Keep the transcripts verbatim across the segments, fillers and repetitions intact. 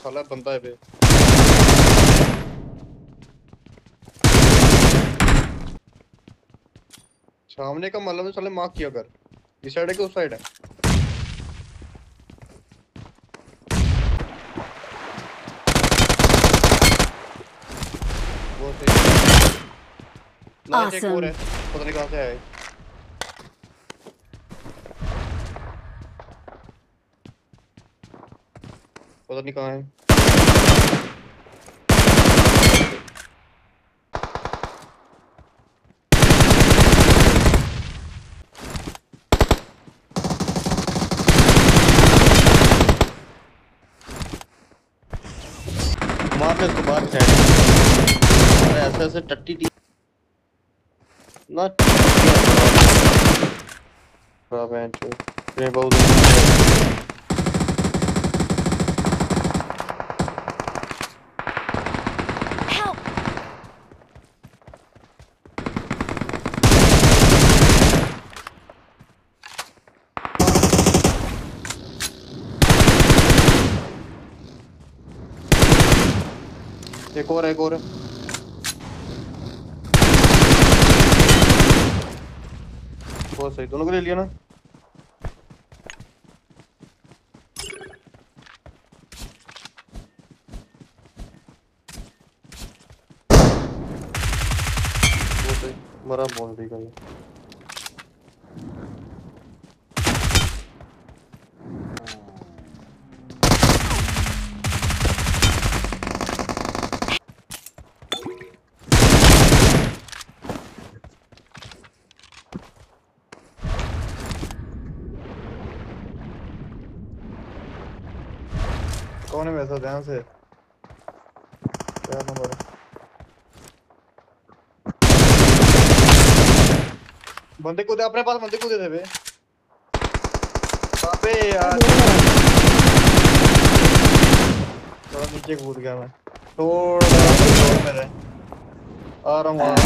साला बंदा है बे। सामने का मतलब साले मार्क किया कर। इस साइड है कि उस साइड है? वो सही। नाइस एक और है, पता नहीं कहाँ से आया है। पता नहीं कहाँ है। मार ले उसको बाहर की साइड। अरे ऐसे ऐसे टट्टी टी ना खराब है जो ये बहुत एक और एक और बहुत सही, दोनों को ले लिया ना। बहुत सही मरा बाउंड्री का ये। कौन है वैसा ध्यान से? क्या नंबर है? बंदे कूदे अपने पास, बंदे कूदे थे बे। अबे यार थोड़ा नीचे कूद गया मैं। थोड़ा थोड़ा मेरे आ रहा हूँ।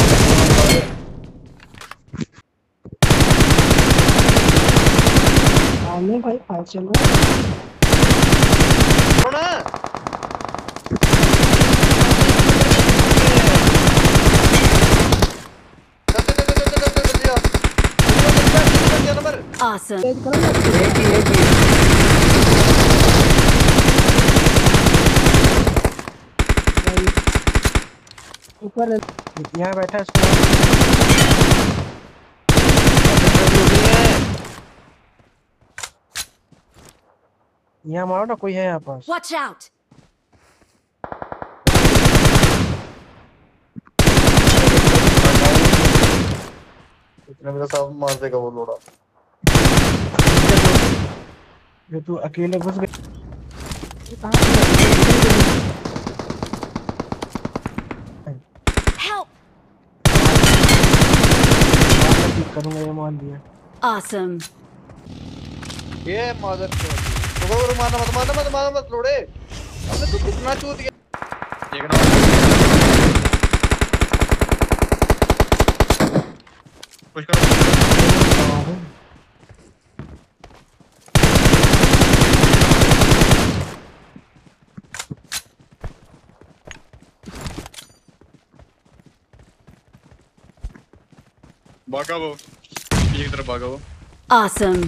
नहीं भाई फाइट चल रहा है। Awesome. ऊपर यहाँ बैठा है। यहाँ मारो ना, कोई है यहाँ पास। Watch out. इतने मेरा सब मार देगा वो लोड़ा। ये तू अकेले घुस गए। Help. करूँगा ये मान दिया। Awesome. ये मदर तो वो मारना मत मारना मत मारना मत लोड़े। अबे तू कितना चूत गया। एक ना पुश करो। भागा वो, पीछे की तरफ भागा वो। Awesome.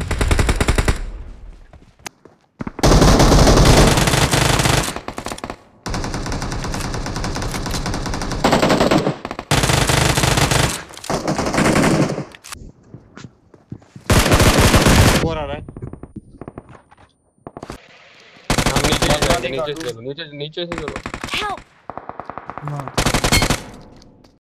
और आ रहा है। हम नीचे नीचे नीचे से नीचे नीचे से करो। Help. हाँ